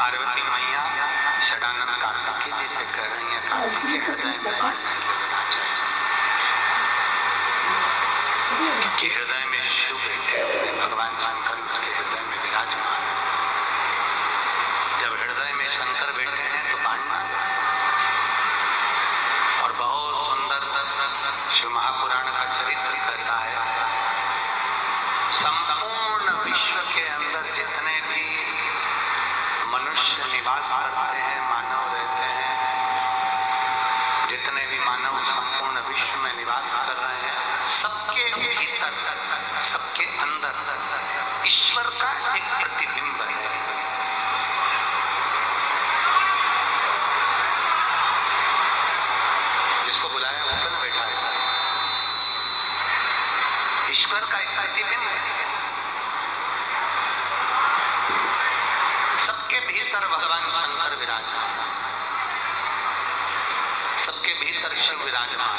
पार्वती मैया षडानंद कार्तिकेय जी से कह रही हैं, कार्तिकेय हृदय में बाण नहीं लगना चाहिए, क्योंकि हृदय में शिव बैठे हुए भगवान शंकर के हृदय में विराजमान। जब हृदय में शंकर बैठे हैं तो बाण ना लगे। और बहुत सुंदर शिव महापुराण का चरित्र कहता है, संपूर्ण विश्व के अंदर जितने भी मनुष्य निवास करते हैं, मानव रहते हैं, जितने भी मानव संपूर्ण विश्व में निवास कर रहे हैं, सबके भीतर, सबके अंदर ईश्वर का एक प्रतिबिंब है। जिसको बुलाया ऊपर बैठा है, ईश्वर का एक प्रतिबिंब है। सबके भीतर भगवान शंकर विराजमान, सबके भीतर शिव विराजमान।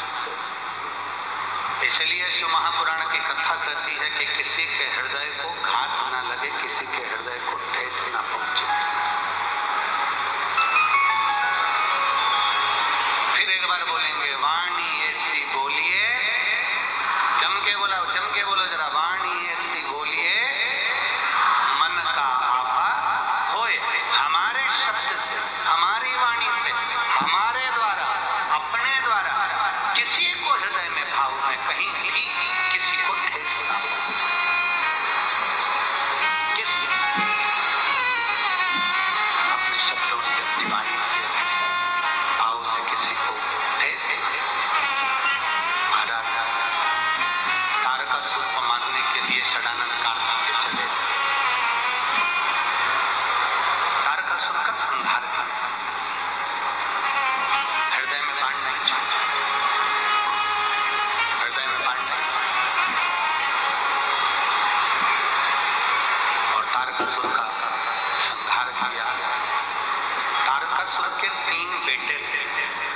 इसलिए शिव महापुराण की कथा कहती है कि किसी के हृदय को घात ना लगे, किसी के हृदय को ठेस ना पहुंचे। फिर एक बार बोलेंगे, वाणी ऐसी बोलिए, जम के बोलो जरा, वाणी ऐसी बोलिए मन का आपा होए। हमारे शब्द से, हमारी वाणी से, हमारे द्वारा, अपने द्वारा किसी को हृदय में भाव में कहीं भी किसी को ठेस ना हो। अपने शब्दों से, अपनी वाणी से, भाव से किसी को ठेस ना हो। महाराज तारकासुर को मारने के लिए षडानंद कार्तिकेय चले, तारकासुर का संहार किया, हृदय में बाण नहीं छोड़ा, हृदय में बाण नहीं, और तारकासुर का संहार किया। तारकासुर के 3 बेटे थे,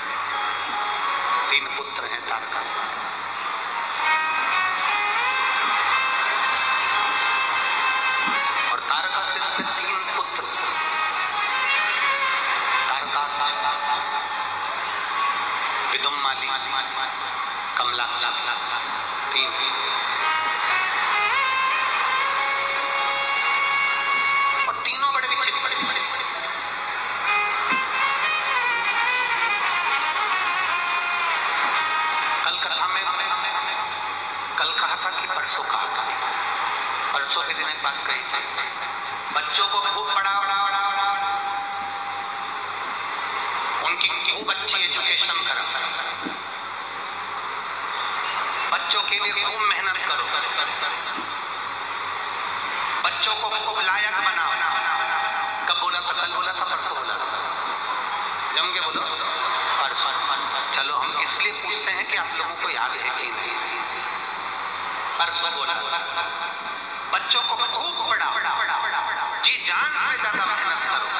3 पुत्र हैं तारकासुर। और तारकासुर के 3 पुत्र, तारकाक्ष, विदुम्माली, कमलाक्ष, 3। और तीनों बड़े विचित्र, कल कहा था कि परसों कहा था, परसों के दिन एक बात कही थी, बच्चों को खूब पढ़ाओ, उनकी खूब अच्छी एजुकेशन करो, बच्चों के लिए खूब मेहनत करो, बच्चों को खूब लायक बनाओ। कब बोला था? कल बोला था, परसों बोला था? जम के बोलो, परसों। चलो हम इसलिए पूछते हैं कि आप लोगों को याद है कि नहीं। परसों बोला, बच्चों को खूब पढ़ाओ, जी जान से ज्यादा मेहनत करो,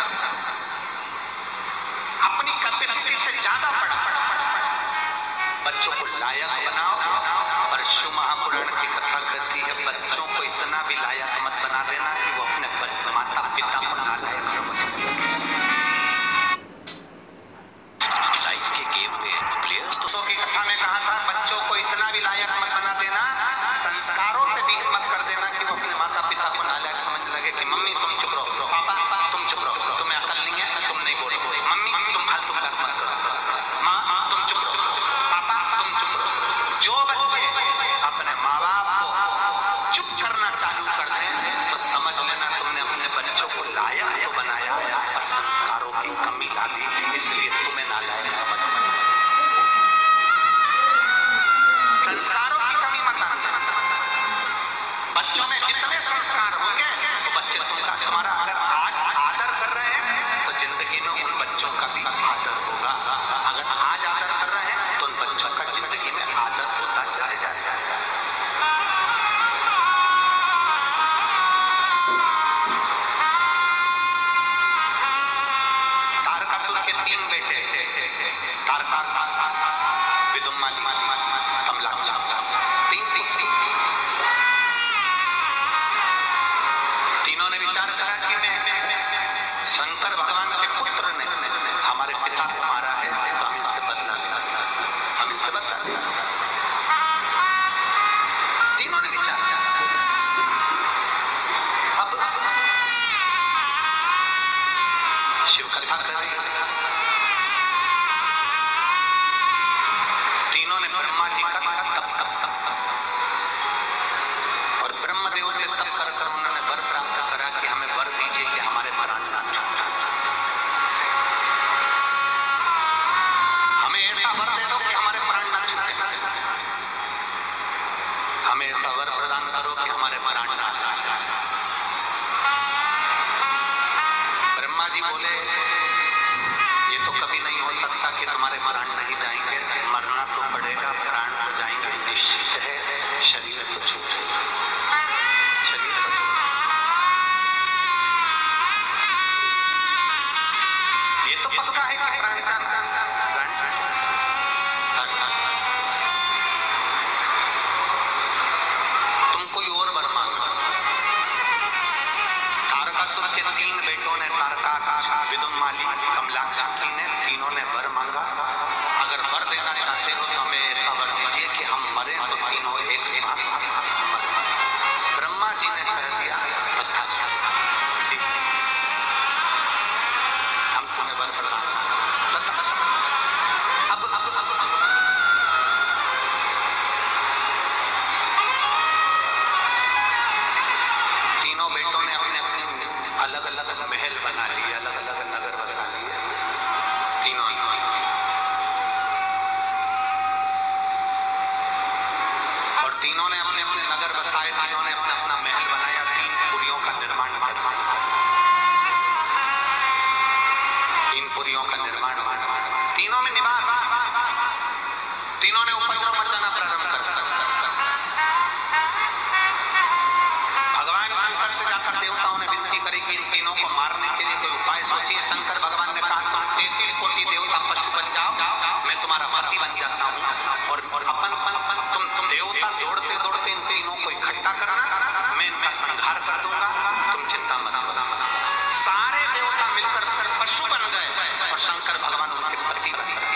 अपनी कैपेसिटी से ज्यादा पढ़ाओ, बच्चों को लायक बनाओ। और शिव महापुराण की कथा कहती है, बच्चों को इतना भी लायक मत बना देना कि वो अपने माता पिता को नालायक समझ ले। लाइफ के गेम में प्लेयर्स तो की कथा में कहा था, बच्चों को इतना भी लायक मत बना देना, संस्कारों से भी मत कर देना कि वो अपने माता पिता को नालायक समझ लगे कि मम्मी तुम चुप रहो, पापा तुम चुप रहो, तुम्हें अकल नहीं है, तुम नहीं बोलो, मम्मी तुम फालतू बात मत करो, माँ तुम चुप रहो, पापा तुम चुप रहो। जो बच्चे अपने माँ बाप को चुप करना चालू कर दें तो समझ लेना तुमने अपने बच्चों को लायक तो बनाया और संस्कारों की कमी ला दी, इसलिए तुम्हें नालायक समझ में। संस्कारों की कमी मत आना, बच्चों में जितने संस्कार होंगे तो बच्चे तुम्हारा अगर आज आदर कर रहे हैं तो जिंदगी में उन बच्चों का भी आदर होगा। अगर आज आदर कर रहे हैं तो उन बच्चों का जिंदगी में आदर होता चला जाएगा। तारकासुर के 3 बेटे, तारकाक्ष, विदुम्माली, कमलाक्ष, 3। तीनों ने विचार करा कि मैं शंकर भगवान के पुत्र ने हमारे पिता को मारा है तो हम इससे बदला लेंगे, हम इससे बदला लेंगे। तीनों ने विचार किया। अब शिव कथा कर रही है, तीनों ने ब्रह्मा जी का तप और ब्रह्मदेव से तप कर कर उन्होंने वर प्राप्त करा कि हमें वर दीजिए कि हमारे प्राण ना छूटे, हमें ऐसा वर दे दो कि हमारे प्राण ना छूटे, हमें ऐसा वर प्रदान करो कि हमारे प्राण ना जाए। ब्रह्मा जी बोले ये तो कभी नहीं हो सकता कि तुम्हारे प्राण नहीं जाएंगे, मरना तो पड़ेगा, प्राण तो जाएंगे निश्चित है, शरीर तो छूटेगा, शरीर तो छूटेगा। ये तो पक्का है कि प्राण तुम कोई और वर मांगो। तारकासुर के 3 बेटों ने, तारकाकाश, विदुमाली, कमलाक्षी ने, तीनों ने वर मांगा। अगर वर देना चाहते हो तो हमें ऐसा वर दीजिए कि हम मरे तो तीनों एक साथ मरे। ब्रह्मा जी ने कह दिया तथास्तु, हम तुम्हें वर प्रदान तीनों बेटों ने अपने अपने अलग अलग महल बना लिए, अलग अलग नगर बसा लिए तीनों। और तीनों ने अपने अपने नगर बसाए, तीनों ने अपना अपना महल बनाया, 3 पुरियों का निर्माण किया, 3 पुरियों का निर्माण, तीनों में निवास, तीनों ने उपद्रव मचाना प्रारंभ कर दिया। भगवान शंकर से जाकर देवताओं ने विनती करी कि इन तीनों को मारने के लिए कोई उपाय सोचिए। शंकर भगवान ने कहा तुम 33 कोटि देवता पशु बन जाओ, मैं तुम्हारा पति बन जाता हूँ और अपन तुम देवता दौड़ते दौड़ते इन तीनों को इकट्ठा करना, मैं इनका संहार कर दूंगा, तुम चिंता मत करो। सारे देवता मिलकर पशु बन गए और शंकर भगवान उनके पति बन गए।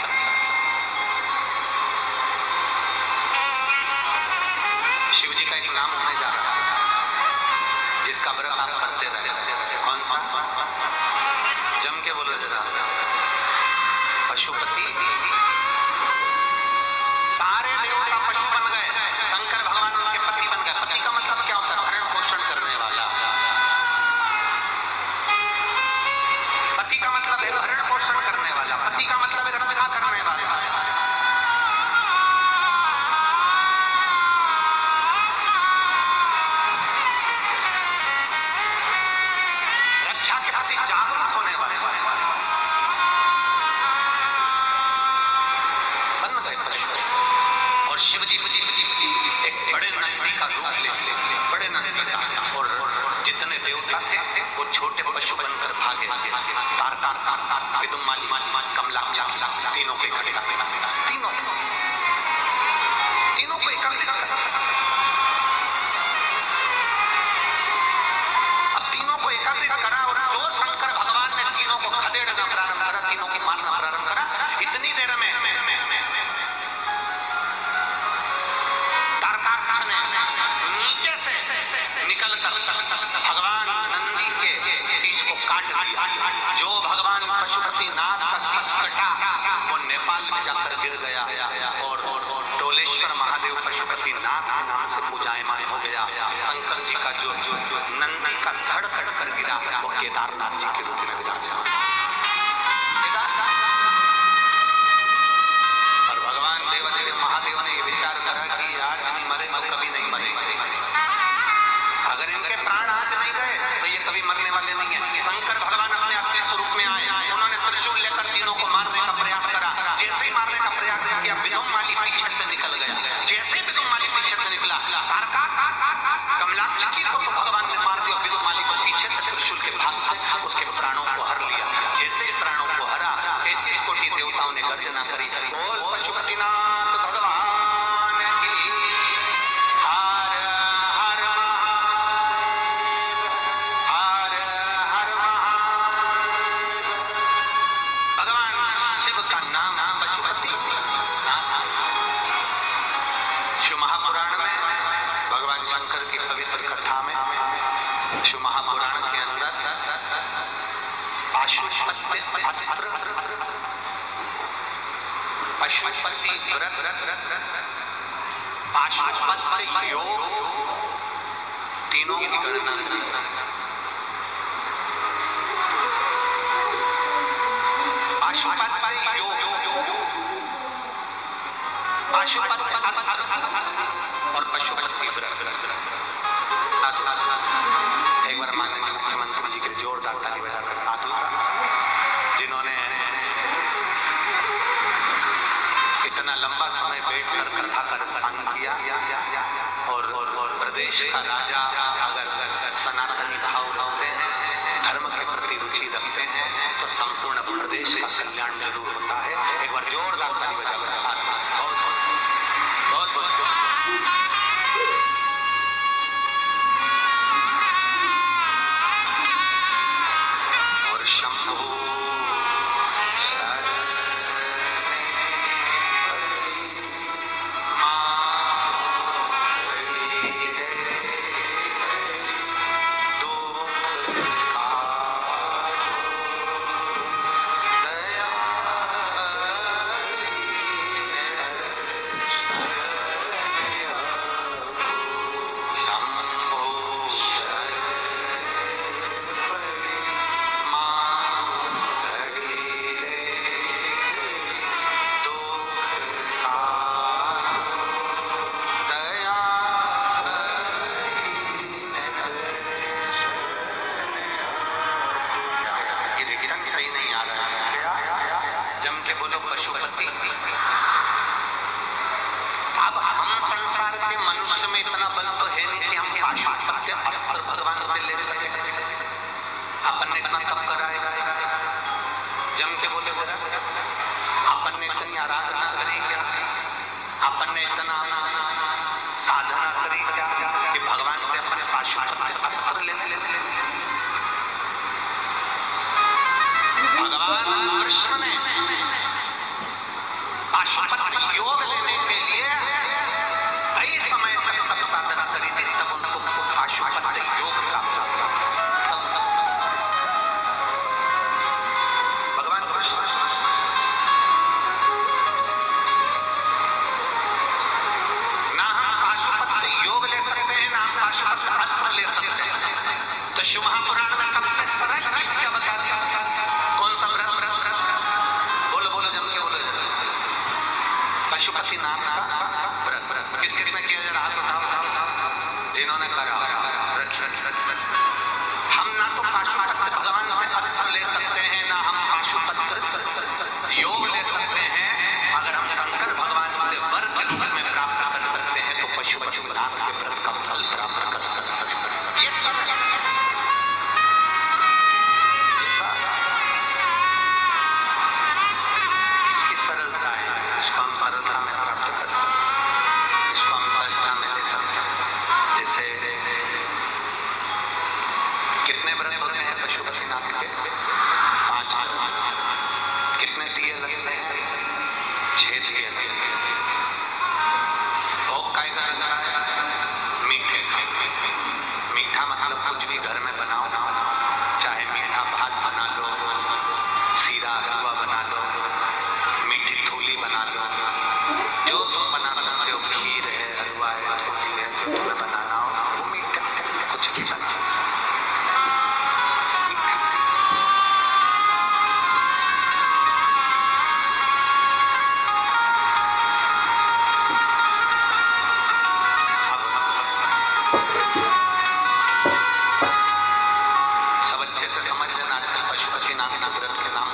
शिव जी का एक नाम होने जा रहा है जिसका व्रत आप करते रहे, कौन सा? जम के बोलो जरा, पशुपति। सारे देवता पशु बन गए, शंकर भगवान उनके पति बन गए। पति का मतलब क्या होता है? भरण पोषण करने वाला। पति का मतलब है भरण पोषण करने वाला, पति का मतलब है रक्षा करने वाला। रक्षा के प्रति जागरूक होने वाले बन गए पशु। और शिव जी एक बड़े नंदी का रूप ले, बड़े नंदी का, और जितने देवता थे वो छोटे पशु बनकर भागे। तारका, विदुमाली, कमलाक्षी, तीनों को इकट्ठा, तीनों को इकट्ठा। अब तीनों को एकत्रित करा और जो शंकर भगवान ने तीनों को खदेड़ना प्रारंभ करा, तीनों की मारना प्रारंभ करा, इतनी देर में तारकाकाश ने नीचे से निकलकर भगवान नंदी के शीश को काट दिया। जो भगवान पशुपतिनाथ का शीश कटा वो नेपाल में जाकर गिर गया और डोलेश्वर महादेव पशुपतिनाथ के नाम से पूजायमान हो गया। शंकर जी का जो नंदी का धड़ कट कर गिरा वो केदारनाथ जी के रूप में विराजमान। और भगवान देवादेव महादेव ने ये विचार करा कि आज नहीं मरे तो कभी नहीं मरेंगे। अगर इनके प्राण आज नहीं गए तो ये कभी मरने वाले नहीं है। शंकर भगवान अपने असली स्वरूप में आए, उन्होंने त्रिशूल लेकर तीनों को मारने का प्रयास करा। जैसे ही मारने का प्रयास किया विदुमाली पीछे से निकल गया। जैसे विदुमाली पीछे से निकला, तारका, कमलाक्षी को तो भगवान ने मार दिया, विदुमाली को पीछे से त्रिशूल के भाग से उसके प्राणों को हर लिया। जैसे प्राणों को हरा 33 कोटि देवताओं ने गर्जना करी, बोल पशुपतिनाथ भगवान की हर हर महादेव, हर हर महादेव। शिव महापुराण के अंदर पाशुपत्य अस्त्र, पशुपति व्रत, पाशुपत्य योग, तीनों की गणना। पाशुपत्य योग, पाशुपत्य अस्त्र और पशुपति व्रत। एक बार माननीय मुख्यमंत्री जी के जोरदार ताली बजाकर साथ लगा, जिन्होंने इतना लंबा समय बैठ कर कथा का अनुष्ठान किया और प्रदेश का राजा अगर सनातनी भाव रखते हैं, धर्म के प्रति रुचि रखते हैं, तो संपूर्ण प्रदेश का कल्याण जरूर होता है। एक बार जोरदार ताली बजाकर साथ लगा। बहुत बहुत शंभो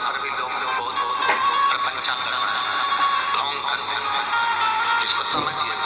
समझिए।